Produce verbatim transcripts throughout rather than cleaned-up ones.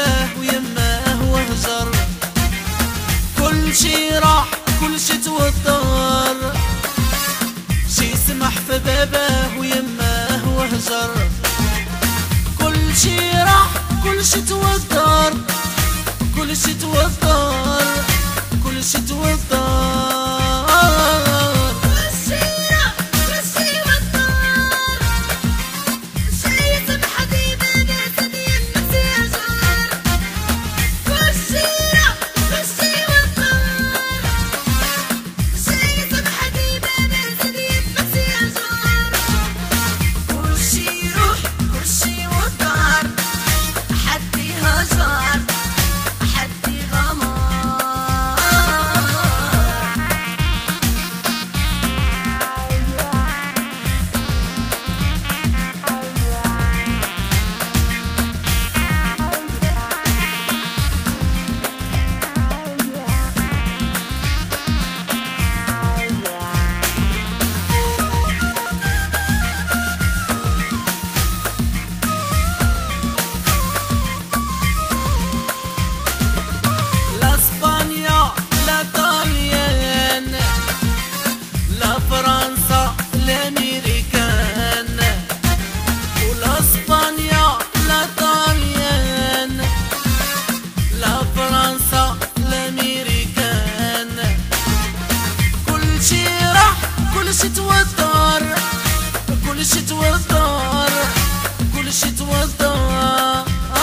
باباه ويماه وهجر، كل شي راح كل شي توضر، شي سمح في باباه ويماه وهجر، كل شي راح كل شي توضر، كل شي توضر، كل شي توضر. كل شي توضر، كل شي توضر، كل شي توضر.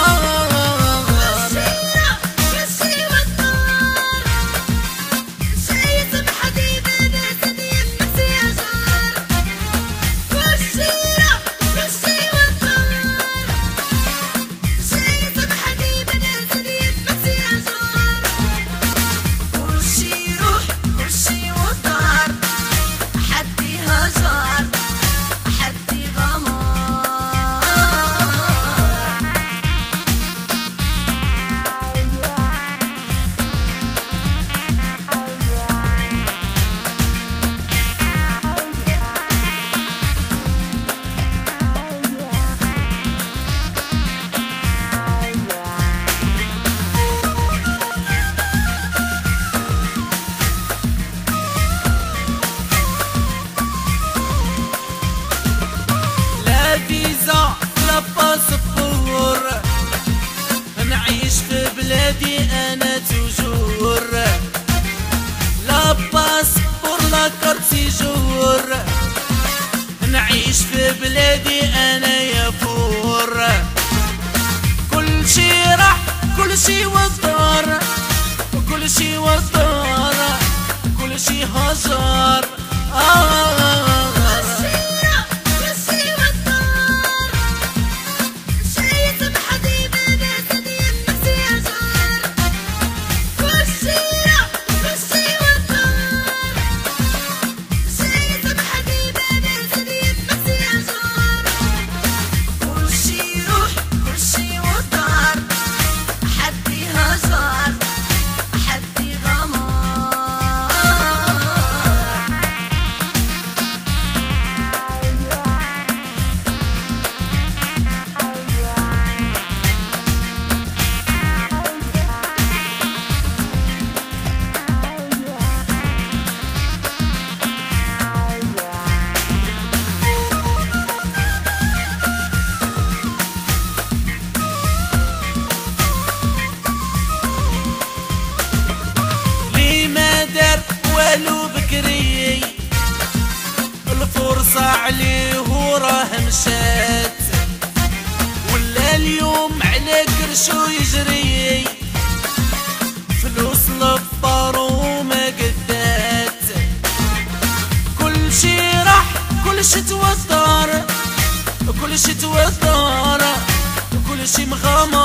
فيزا لا باسبور، نعيش في بلادي انا توجور، لا باسبور لا كارت سيجور، نعيش في بلادي انا يفور، كل شي راح كل شي وضر، كل شي وضر، كل شي هجر. آه والو بكري، الفرصة عليه وراه مشات، ولا اليوم على كرشو يجري، فلوس لفار وما قدات، كل شي راح كل شي توضر، كل شي توضر، كل شي مغامر.